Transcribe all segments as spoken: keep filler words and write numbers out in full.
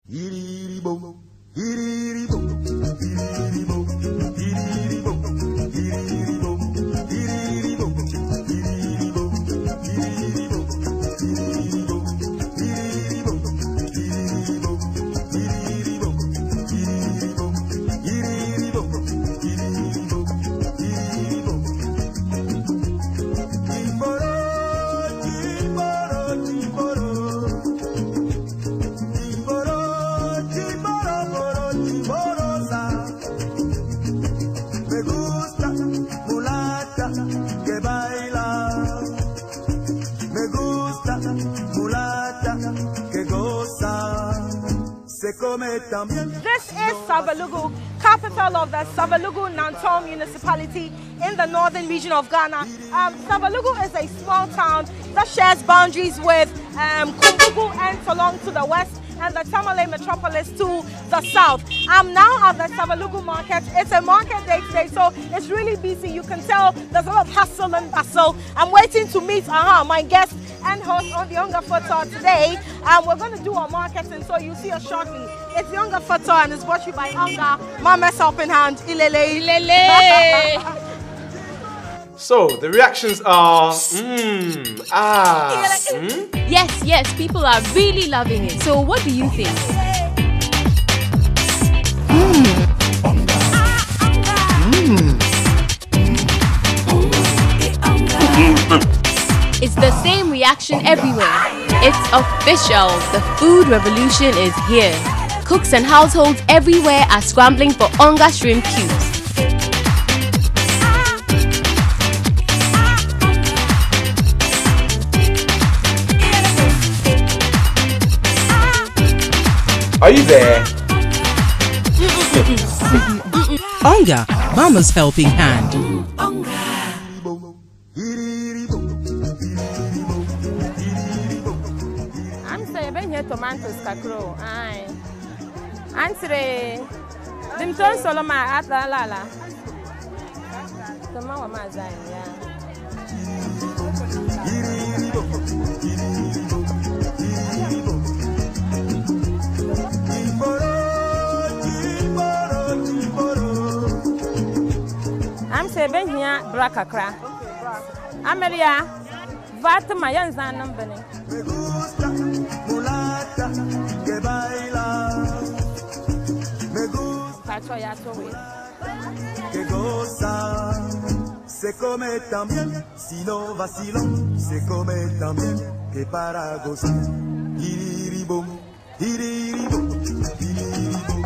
This is Savalugu, capital of the Savalugu Nanton municipality in the Northern Region of Ghana. Um, Savalugu is a small town that shares boundaries with um, Kumbugu and Tolong to the west and the Tamale metropolis to the south. I'm now at the Savalugu market. It's a market day today, so it's really busy. You can tell there's a lot of hustle and bustle. I'm waiting to meet uh-huh, my guest and host on the Onga photo today. Um, we're going to do our marketing, so you'll see us shortly. It's the Onga photo and it's brought to you by Onga. Mama's helping hand. Ilele. Ilele. So, the reactions are, mmm, ah, mm? Yes, yes, people are really loving it. So, what do you think? Mmm. Mmm. It's the same reaction everywhere. It's official. The food revolution is here. Cooks and households everywhere are scrambling for Onga shrimp cubes. Are you there? Onga, Mama's helping hand. I'm saying, ben here tomatoes kakro. Aye. Answer. Dimton soloma at la la la. Tomawa mazai, yeah. I'm saying, ben here brakakra. Amelia, Vatama Yanzan number. Que goza, se come también, si no vacilón, se come también, que para gozar. Iriribom, iriribom, iriribom,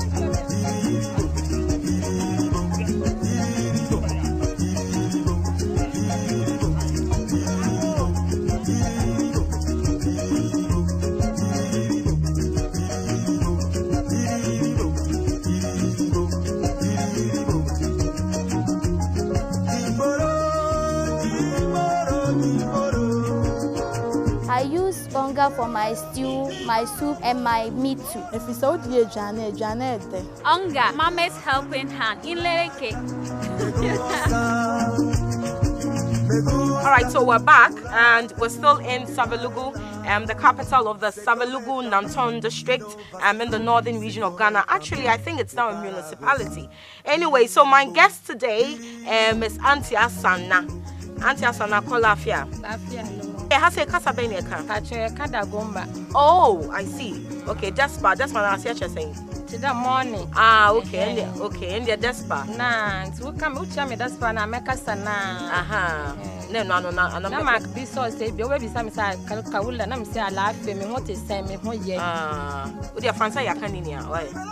I use Onga for my stew, my soup, and my meat too. If it's out here, Janet, Janet. Onga, Mama's helping hand in Lereke. All right, so we're back and we're still in Savalugu, um, the capital of the Savalugu Nanton district um, in the Northern Region of Ghana. Actually, I think it's now a municipality. Anyway, so my guest today um, is Auntie Asana. Auntie Asana, call Lafia. Lafia, no. Has a casa beneka? Oh, I see. Okay, Despa, that's what I was saying. Today morning. Ah, okay, and okay, and the Despa. Nah, so come with me, Despa, and make us a nah. Aha. No, no, no, no, no. I'm not be so say, be away with some side, Kalkaula, and I'm saying, I laugh me, what is saying me, what yet. Ah, with your fancy, I can't in here.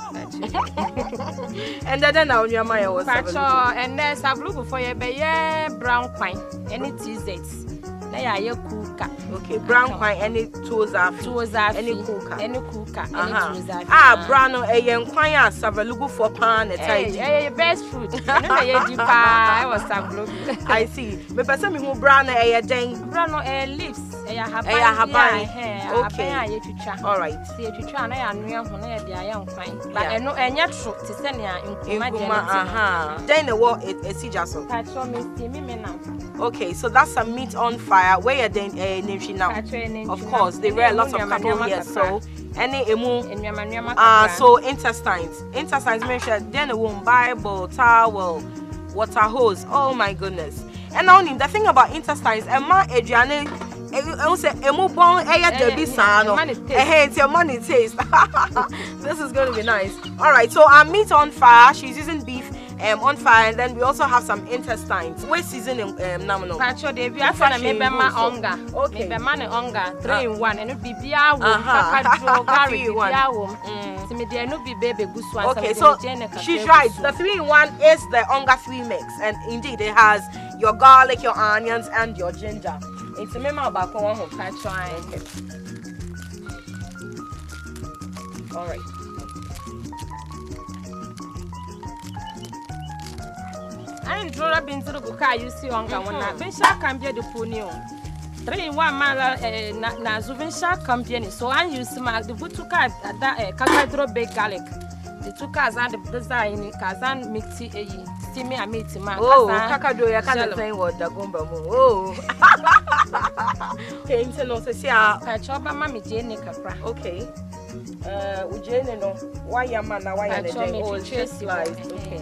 And then now, your Maya was and there's a blue for your bay, brown pine, any teasers. Okay, brown pine, any tools are tools are any cooker, any cooker, any tools are. Ah, brown a young pine, Savalugu for pan, a tie, best food. I was Savalugu. I see. But for some who brown a dang, brown a leaves, a habay hair. Okay, all right. See if you try and young pine, but I know a natural to send you in aha. Then the war is a just okay, so that's a meat on fire. Where are they uh, now? Of course, they rear lots of cattle here, so Any emu. Enyama Ah, so intestines. Intestines mean then a womb, Bible, towel, water hose. Oh my goodness. And now the thing about intestines, Emma Adriane, I say emu bon eya debi sano. Eh, it's your money taste. This is going to be nice. All right, so our meat on fire. She's using beef. Um, on fire, and then we also have some intestines. We're seasoning um, namano. Pacho, they be after me bema onga. Okay. Me bema onga three in one, and it be bia wo. Kakadro gari bia wo. So me dey no be baby guswan. Okay, so she's right. The three in one is the onga three mix, and indeed it has your garlic, your onions, and your ginger. It's a mema about one home. Pacho, okay. All right. I ain't draw up into the book. I use the onga one. When shark can be the punio. Three in one mala na zuvin shark company. So I use my the butuka at that kakadro bake garlic. The two cars and the design kazan mixi a steamy and meat man. Oh, kakadro ya can't say what the gumba. Oh, okay, so no, say, I chop a mammy Jane Capra. Okay. Uh, Ujane, no, why your man, why are they all just like, okay.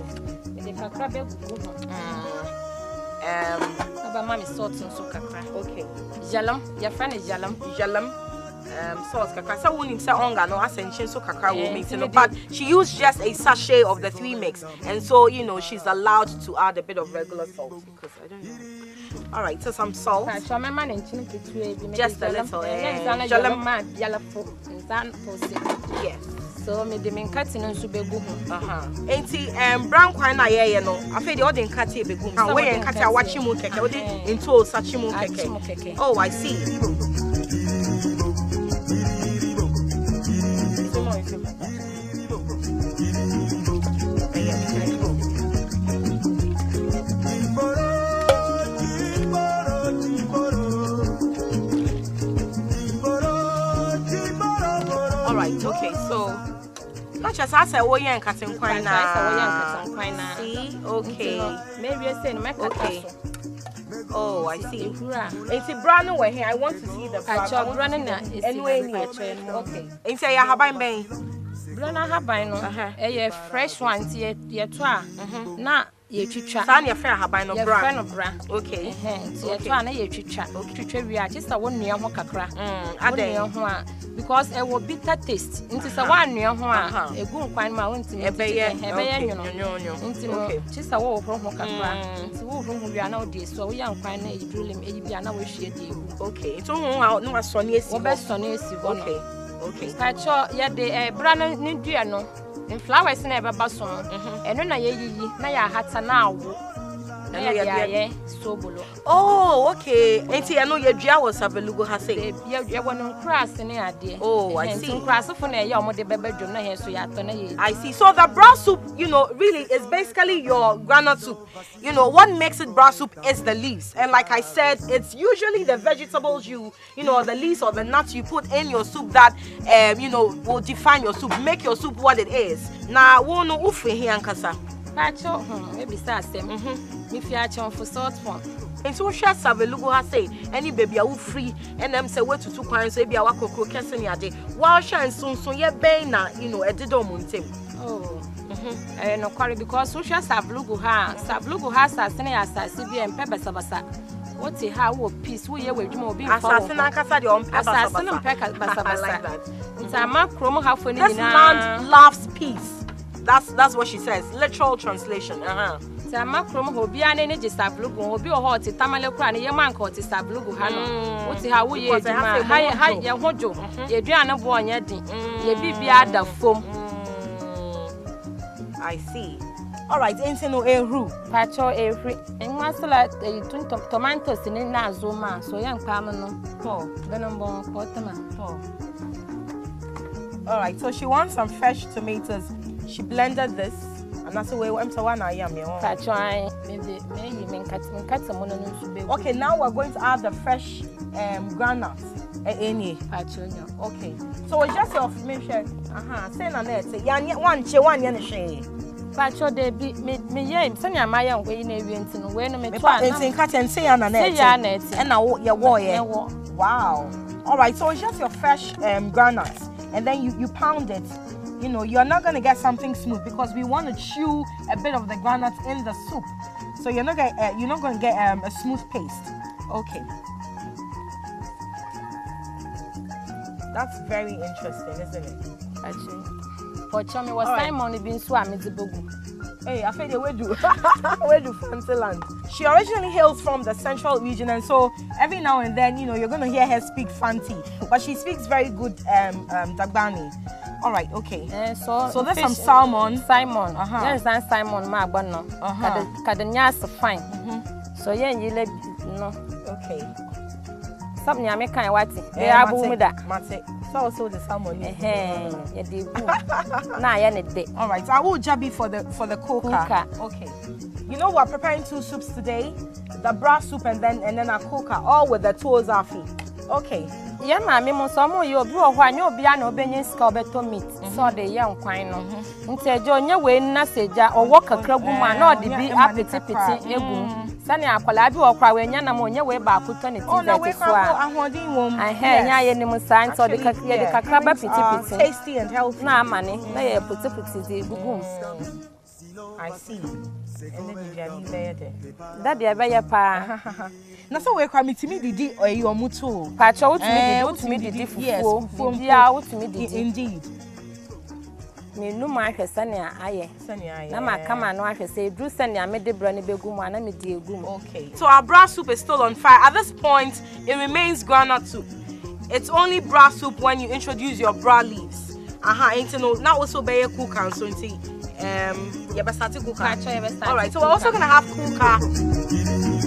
Um, about mommy salt and so kakra. Okay. Jalam, your friend is jalam. Jalam. Um, sauce kakra. So we need to onga no ascension so kakra will mix it. But she used just a sachet of the three mix, and so you know she's allowed to add a bit of regular salt because I don't know. All right, so some salt. Just a little. Yes. So me de men cutting and so begu ho. Aha. Enti um brown kwai na ye ye no. Afi de o de nkate begu. Ah, we ye nkate awachi mu keke. O de into sachi mu keke. Oh, I see. All right, okay, so not just as I was young cutting quite now. See, okay. Maybe I say no okay. Oh, I see. It's a brand new here. I want to see the brand. Anyway, okay. It's a habai bay. Brana habai no. Eh, fresh one. Tie, tie twa. Na ye twitwa. San ye fair habai no bra. Ye bra. Okay. Eh, tie twa na ye twitwa. Twitwa wi a chisa wo nua ho kakra. Mm, ade ho a because it will bitter taste. Into sa one nua ho a egu nkwan ma won ntimi. Ebeye, ebeye nyono. Into no chisa wo ho ho kakra. Into wo ho ho wi na odi so wo ya nkwan na e dulem e bia na wo hwie di egu. Okay. Into ho no asone esi. Wo be sone esi go. Okay. Okay. Pacho ya de eh brana ni dua no. In flowers na e beba so no. Eno na ye yiyi na ya hata na awo. Oh, okay. Enti I know your dua was Savalugu has say. You want to cross in ade. Oh, I see. Cross for na ya mo de beba dwom na he so ya to na ye. I see. So the brown soup, you know, really is basically your granite soup. You know, what makes it brown soup is the leaves. And like I said, it's usually the vegetables you, you know, the leaves or the nuts you put in your soup that um, you know, will define your soup, make your soup what it is. Na wo no ufe here ankasa. Pacho, maybe say same. Mhm. Me fi acha for salt form. And so share Savalugu has say any baby are free and them say wait to two coins so be our cocoa kesen yade. While shine soon so ye be na you know a dido montem. Oh. Mhm. Eh no quarry because so share Savalugu ha. Savalugu has as any asasi bi empebe sabasa. What a how wo peace wo ye we dwuma obi mfa. Asasi na kasa de on peba sabasa. Asasi no peka basabasa. Nta ma kromo hafo ni this land loves peace. That's that's what she says. Literal translation. Uh-huh. Sama krom ho bia na ne je Savalugu obi o ho te tamale kura ne ye manka o te Savalugu ha no. Wo te ha wo ye eduma ha ha ye hojo. Ye dua na bo onya din. Ye bibia da fom. I see. All right, into no ehru. Pacho ehru. Enwa sala tun tomatoes ni na azoma so yan pam no. Oh, benom bon ko tama. Oh. All right, so she wants some fresh tomatoes. She blended this, and that's the way I'm so one I am. Okay, now we're going to add the fresh um, groundnuts. Okay, so it's just your mission. Uh huh. Say na net. Say one che one yan she. Pacho de be me me ye. Sanya maya we na ewi ntino we no me to ana. Entin cut and say na net. Say ya net. And now your war ye. Wow. All right, so it's just your fresh um, groundnuts. and then you, you pound it, you know, you're not going to get something smooth because we want to chew a bit of the groundnut in the soup. So you're not, gonna, uh, you're not going to get um, a smooth paste. Okay. That's very interesting, isn't it? Actually. For Chummy was Simon being swam the bogu. Hey, I feel where do where do fancy land. She originally hails from the Central Region, and so every now and then, you know, you're gonna hear her speak Fanti, but she speaks very good um um Dagbani. All right, okay. Uh, so so there's some salmon. Simon. Uh huh. There's some Simon ma bono. Uh huh. Kadanyas fine. So yeah, you let no. Okay. Something I make kind of watty. They are booming that. Mate. So also the salmon. Eh eh. Yeah, they boom. Nah, yeah, they. All right. So I will jabby for the for the coca. Okay. You know we're preparing two soups today, the brass soup and then and then a coca, all with the toes afi. Okay. Yeah, mommy, mo so mo you obi ohwa nya obi a na obenye ska obeto meat. So the ye nkwan no. Nti eje onye we na seja owo kakra gu ma na odi bi apeti peti egu. Sani akwala bi okwa we nya na mo onye we ba akuto ne ti that so a. Ahodin wom. Eh nya ye ni mo san so the kakra ye the kakra ba peti peti. Tasty and healthy. Na amane na ye peti peti de gugum. I see. And then you are there. That dey be ya pa. Na so we kwa mitimi didi oyi omuto. Pacho utimi didi utimi didi fufuo. Bia utimi didi. Indeed. Me no ma hwe sane aye. Sane aye. Na ma kama no ahwe say dru sane a me de bra ne begum ana me di egum. Okay. So our brass soup is still on fire. At this point, it remains groundnut soup. It's only brass soup when you introduce your bra leaves. Aha, ain't no now also be a cook and so um yeah, but start to cook. All right. So we're also gonna have kuka.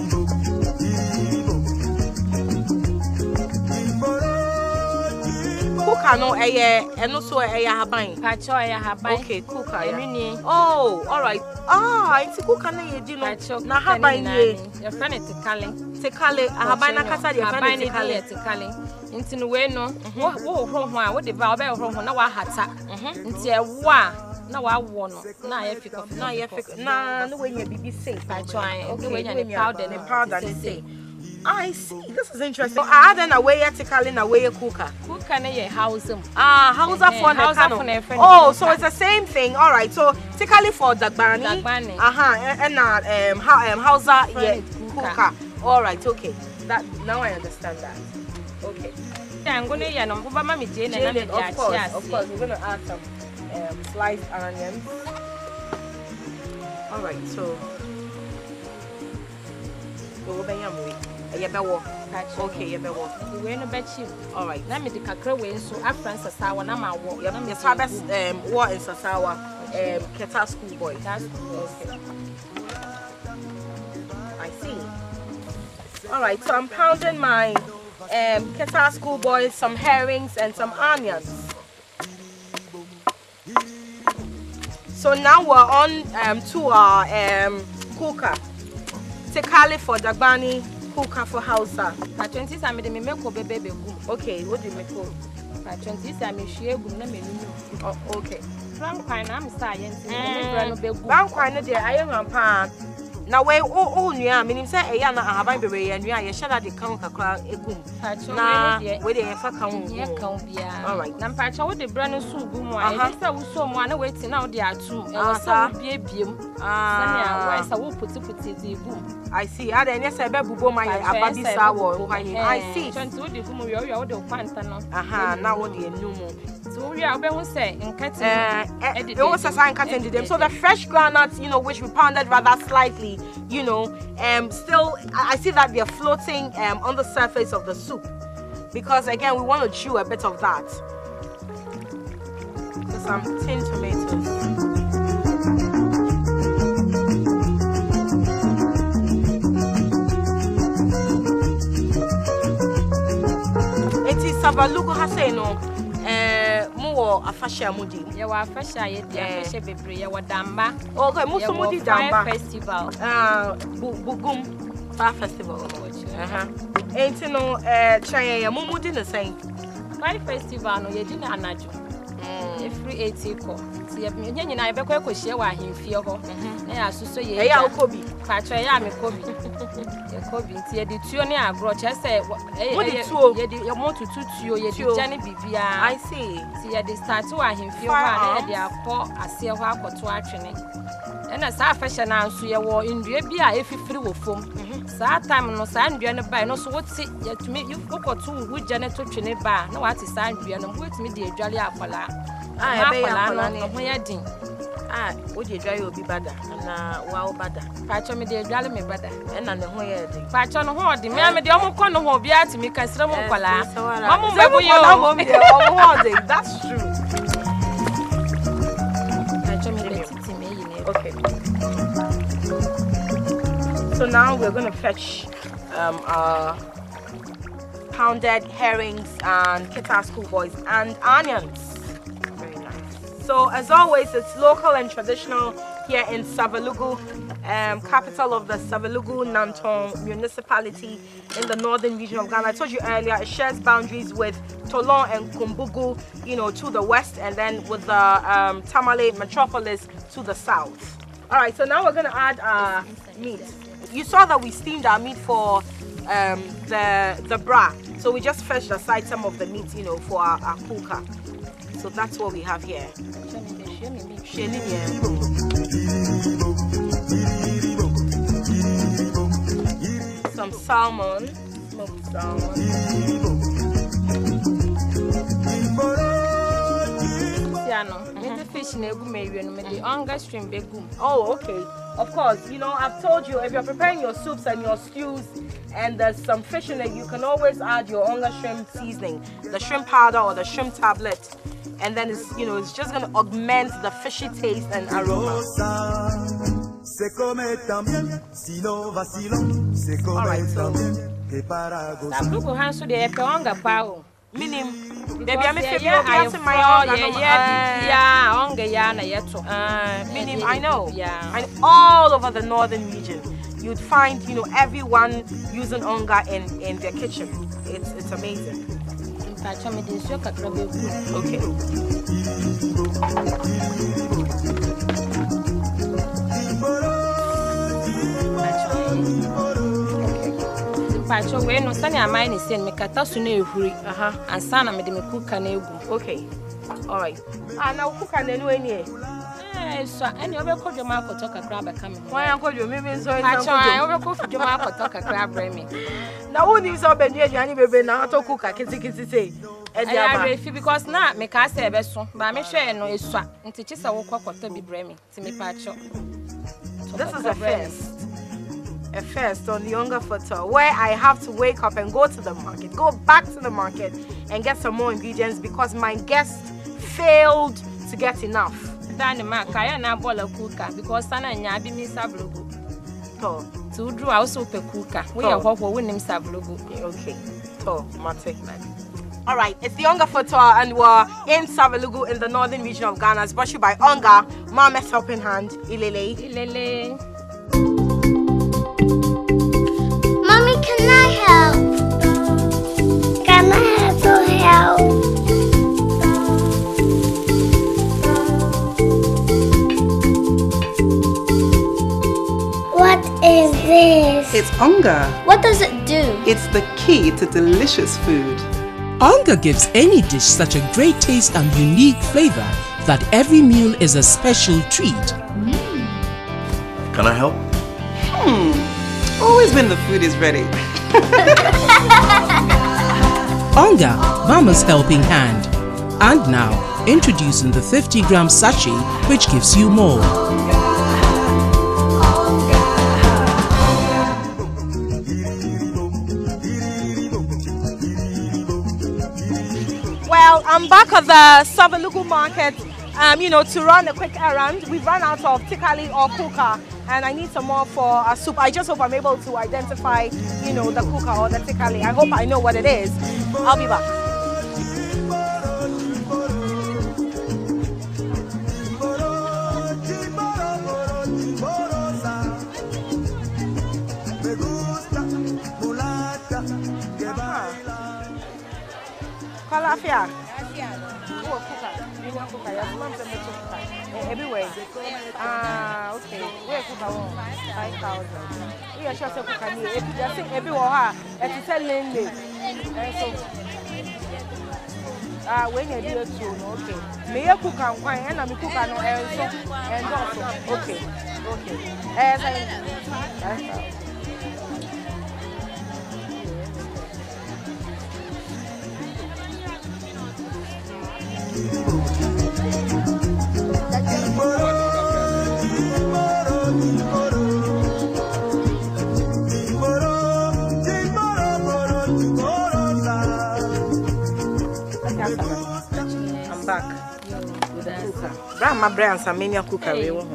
Kuka no eh and also eh haban. Pacho eh haban. Okay, kuka. Yeah. Oh, all right. Ah, it's kuka na ye di no. Na haban ye. Your friend is tekale. Tekale, haban na kasa de friend is tekale. Tekale. Nti no we no. Wo wo hro ho a wo de ba wo be hro ho na wa hata. Nti e wo a na wa wo no. Na ye fiko. Na ye fiko. Na no we nya bibi say. Pacho eh. Okay, we nya the powder, the powder say. I see. This is interesting. So, I had an away tikali na way cooker. Cooker na ye house. Ah, house for the friend. Oh, so it's the same thing. All right. So tikali for dagbani. Dagbani. Aha, and uh, um how um how's that yeah cooker. All right. Okay. That now I understand that. Okay. I'm gonna yeah no mama me Jane and I'm of course. Of course, we're gonna add some um sliced onions. All right. So. So we okay, you be walk. We no bet you. All right. Na me de kakra we so afran sasawa na ma wo. Yeah, yes, I best um what in sasawa um Keta school boy. That's okay. I see. All right, so I'm pounding my um Keta school boy, some herrings and some onions. So now we're on um to our um cooker. Tekale for dagbani. Kuka for Hausa. At twenty I made me make baby gum. Okay, what do you make? At twenty I made share gum na me. Oh, okay. Brown quine am science. Brown quine there I am pa. Now we oh oh nua menim say e ya na ahaban bebe ya nua ye shada de kan kakra egum. Na we dey fa kan ye kan bia. All right. Na mpacha we dey bra no so gum a e say wo so mo na we ti na wo dey atu. E wo say bia biem. Ah. Sani a we say wo puti puti dey gum. I see. I then yes, I be bubo my ababi sawo. I see. Twenty we dey gum we we dey kwanta no. Aha, na wo dey enumu. So we are be who say nkati. Eh, it was a sign cutting them. So the fresh groundnuts, you know, which we pounded rather slightly, you know, um, still I see that they're floating um on the surface of the soup, because again we want to chew a bit of that. So some tin tomatoes. It is Savalugu has no. More afasha mudi. Ya wa afasha ye dia afasha bebre ya wa damba. Okay, muso mudi damba. Festival. Ah, bugum fire festival. Aha. Enti no eh chan ya mumudi no sen. Fire festival no ye di na anajo. Mm. free eighty ko. Ti ye me nyina be ko share wa ahemfie ho. Na ya soso ye. E ya okobi. Pa cho ya me kobi. Ye kobi nti ye di tuo ne agro che se ye di ye mo tutu tuo ye di jani bibia. I see. Ti ye di start wa ahemfie ho na ye di akọ ase ho akoto atwene. Ena sa fashion na nso ye wo ndua bi a efifiri wo fom. Sa time no sa ndua ne bai no so wote ye tumi yokoto wo jane to twene ba na wate sa ndua no wo tumi di adwale akwala. Ah e be akwala no ho ye din. Ah, wo di adwale obi bada na wa wo bada. Pa cho me di adwale me bada. Ena ne ho ye din. Pa cho no ho di me me di omo ko no ho bi atimi kasira mo kwala. Mamu mebo yo. Mamu di omo ho din. That's true. Pa cho me di titi me yi ne. Okay. So now we're going to fetch um, uh, pounded herrings and kita schoolboys and onions. Very nice. So as always, it's local and traditional here in Savalugu, um, capital of the Savalugu Nanton municipality in the Northern Region of Ghana. I told you earlier, it shares boundaries with Toulon and Kumbugu, you know, to the west, and then with the um, Tamale metropolis to the south. All right, so now we're going to add uh, meat. You saw that we steamed our meat for um, the the bra, so we just fetched aside some of the meat, you know, for our, our cooker. So that's what we have here. Some salmon, smoked salmon. Fish na egu me wi no me the Onga stream be gum. Oh, okay. Of course, you know, I've told you, if you're preparing your soups and your stews and there's some fish in it, you can always add your Onga shrimp seasoning, the shrimp powder or the shrimp tablet. And then it's, you know, it's just going to augment the fishy taste and aroma. Alright, so Savalugu hanso de e pe Onga pa. Minim, baby, I'm a yeah, yeah, yeah, Onga ya na yeto. Minim, I know. Yeah. And all over the northern region, you'd find, you know, everyone using Onga in in their kitchen. It's it's amazing. Okay. Pacho we no sani amai ni sen me kata su na ehuri aha ansa na me de me kuka na egu. Okay. All right. Ah na kuka na enu eni e. Eh so ani obe ko dwoma akoto kakra ba kam. Wan ankodwo me me nso eni ankodwo. Pacho ai obe ko dwoma akoto kakra bra me. Na woni so be nu aduani bebe na ato kuka kitikiti sei. E di aba. I refi because na me ka se ebe so ba me hwe no esua nti chi se wo kwakoto bi bra me ti me pacho. This is a first. A first on the Onga Photo, where I have to wake up and go to the market, go back to the market and get some more ingredients because my guest failed to get enough. Dani ma kaya na bola kuka because sana nya bi mi Savalugu. To to do also pe kuka. We are what we name Savalugu. Okay. To mate. All right, it's the Onga Photo and we're in Savalugu in the Northern Region of Ghana. It's brought to you by Onga, Mama's Helping Hand, Ilele. Ilele. Mommy, can I help? Can I also help? What is this? It's Onga. What does it do? It's the key to delicious food. Onga gives any dish such a great taste and unique flavor that every meal is a special treat. Mm. Can I help? Hmm. Always when the food is ready. Onga, Mama's Helping Hand. And now, introducing the fifty gram sachet, which gives you more. Well, I'm back at the Savalugu market, um, you know, to run a quick errand. We've run out of tikali or kuka, and I need some more for a soup. I just hope I'm able to identify, you know, the kuka or the tikali. I hope I know what it is. I'll be back. Kalafia. everywhere. Ah, okay. Where cook our five thousand. We are sure to cook any. If you just every one, it's a lane. So. Ah, when you do it, okay. Me cook and wine, and I cook and also and also. Okay, okay. As I. I'm back with the cooker. Grandma brands are many cooker.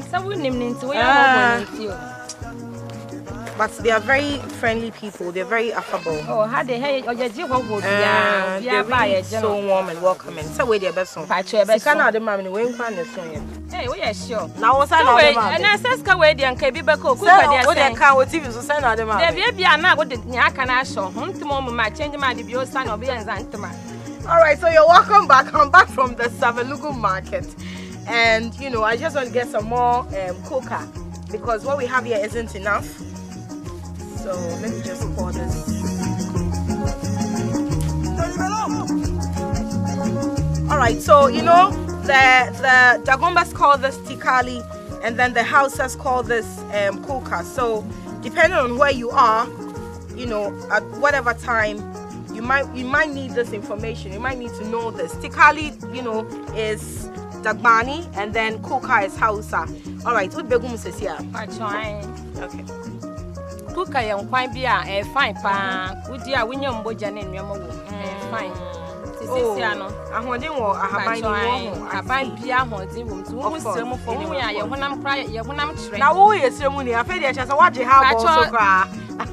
But they are very friendly people. They're very affable. Oh, how they hey, oh, you're uh, they're really so warm and welcoming. So where they're best on. You can't the mommy when can you hey, we are sure. Now what's I know and I says ka we dey anka bi be ko cooker dey say. What they can with T V so say na the man. Dey be bia na go dey aka na show. Huntimo ma change ma dey bi o stand obi en zantema. All right, so you're welcome back. I'm back from the Savalugu market. And you know, I just want to get some more um, coca because what we have here isn't enough. So let me just pour this. All right, so you know the the Dagombas call this tikali, and then the Hausas call this um, coca. So depending on where you are, you know, at whatever time, you might you might need this information. You might need to know this. Tikali, you know, is Dagbani, and then coca is Hausa. All right, what begum says here? Okay. Cook a young quite be a fine pan. Would you win your bojan in your mother? Fine. Oh, I want him or I have my piano to almost some for me. When I'm crying, when I'm trained. Now, who is ceremony? I feel that I watch you have also cry.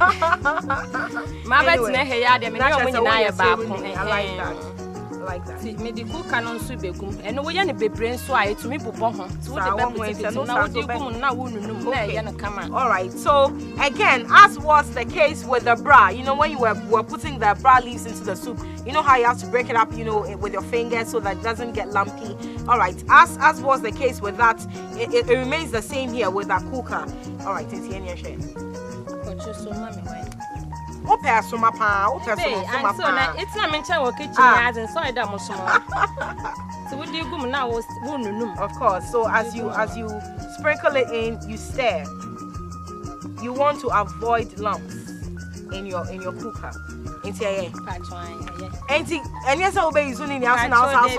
My bed's neck, I like that. Like that. See, me the cook canon subegum, and we are be brain swai to me pupon. So now you now come. All right. So again, as was the case with the bra, you know, when you were, were putting the bra leaves into the soup, you know how you have to break it up, you know, with your fingers so that it doesn't get lumpy. All right. As as was the case with that, it, it, it remains the same here with that cooker. All right. It's here in your share. So, mommy, okay, so my pa, okay, so my pa. It's not mentioned what kitchen has and so I don't know. So what do you go now? Was of course. So as you as you sprinkle it in, you stir. You want to avoid lumps in your in your cooker. Into here. Anything, and yes, I obey you soon in the house and house.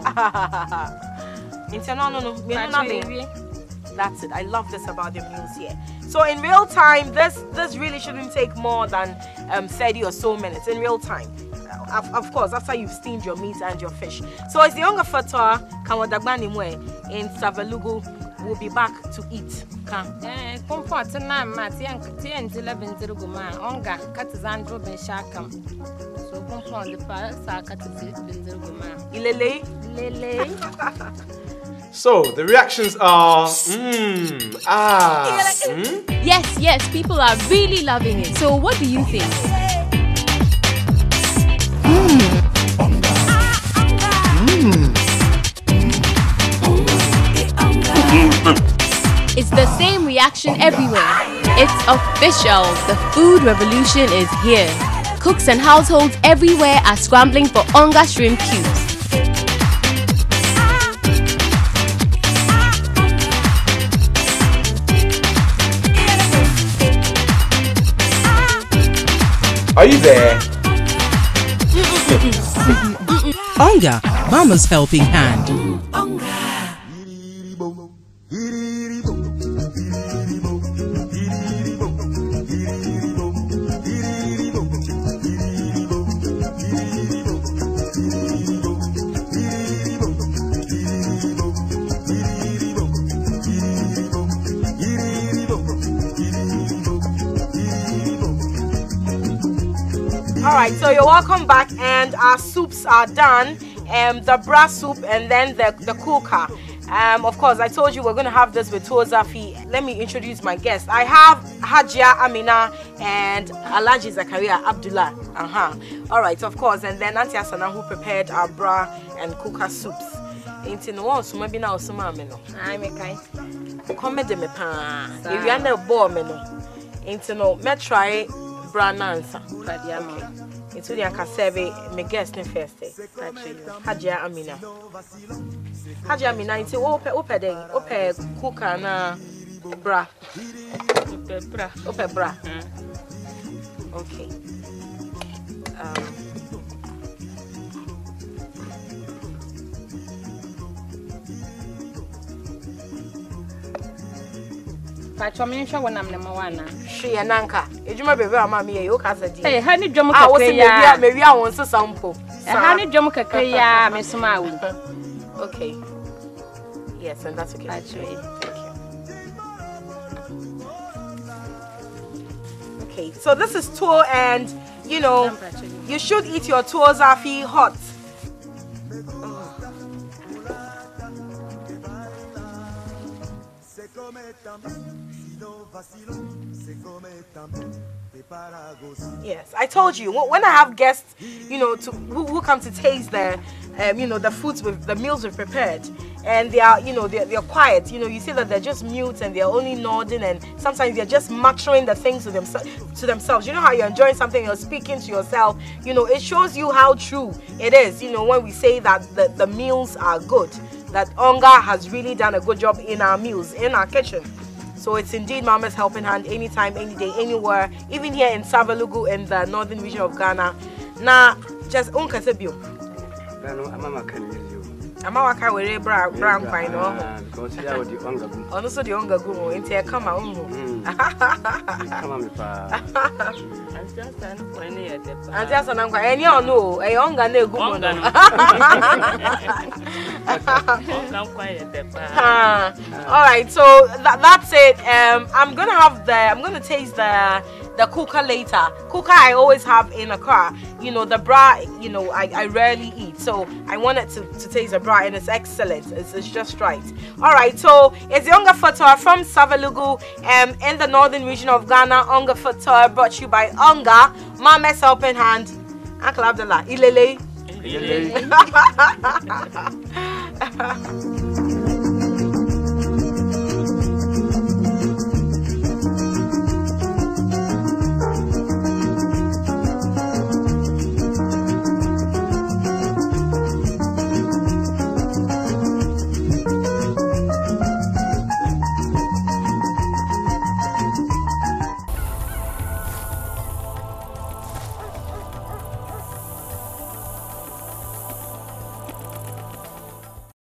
Into no no no, nothing. That's it. I love this about the meals here. So in real time, this this really shouldn't take more than um, thirty or so minutes in real time. Of, of course, after you've steamed your meat and your fish. So it's the Onga Fatwa Kawadagbanimwe in Savalugu. We'll be back to eat. Eh, comfort na mati and ten eleven zero guma. Onga Katazandro Ben Shakam. So comfort the first Katazandro zero guma. Ilele? Lele. So, the reactions are, mmm, ah, mm? Yes, yes, people are really loving it. So, what do you think? Mmm. Mmm. It's the same reaction everywhere. It's official. The food revolution is here. Cooks and households everywhere are scrambling for Onga shrimp cubes. Are you there? Onga, Mama's helping hand. Alright, so you're welcome back, and our soups are done. Um, the bra soup and then the, the kuka. Um, of course, I told you we're going to have this with Tozafi. Let me introduce my guests. I have Hajia Amina and Alaji Zakaria Abdullah. Uh-huh. Alright, of course. And then Auntie Asana, who prepared our bra and kuka soups. Into no one, so maybe now some mamma. I make I come with me, pa. If you are no bore, me no. Into no, me try brand answer. But yeah, into the can serve me guest in first day. Hajia Amina. Hajia Amina, into ope ope day, ope cooker na bra. Ope bra, ope bra. Okay. Um. Pachominsha when I'm number one. She and Anka. If you remember, Mamma, you can't say, hey, honey, Jomo, I was in the maybe I want to sample. Honey, Jomo, Kakaya, Miss Maui. Okay. Yes, and that's okay. Actually, thank you. Okay, so this is tour, and you know, you should eat your tours afi hot. Yes, I told you when I have guests, you know, to who, who come to taste the, um, you know, the foods with the meals we've prepared, and they are, you know, they're, they're quiet. You know, you see that they're just mute and they're only nodding, and sometimes they're just muttering the things to themselves. To themselves, you know how you're enjoying something, you're speaking to yourself. You know, it shows you how true it is. You know, when we say that the, the meals are good, that Onga has really done a good job in our meals, in our kitchen. So it's indeed Mama's helping hand anytime, any day, anywhere, even here in Savalugu in the Northern Region of Ghana. Now, just Onka Sebio. I'm a worker with a brown brown pine. Oh, because here with the Onga. Also, the Onga go into a come out. Come on, pa. I'm just an I'm just an uncle. And you know, a Onga no go. All right, so that, that's it. Um, I'm gonna have the. I'm gonna taste the. The cooker later. Cooker I always have in a car. You know, the bra, you know, I, I rarely eat. So I wanted to, to taste the bra, and it's excellent. It's, it's just right. Alright, so it's the Onga Futur from Savalugu um, in the Northern Region of Ghana. Onga Futur brought to you by Onga. Mama's helping hand. Uncle Abdullah. Ilele. Ilele.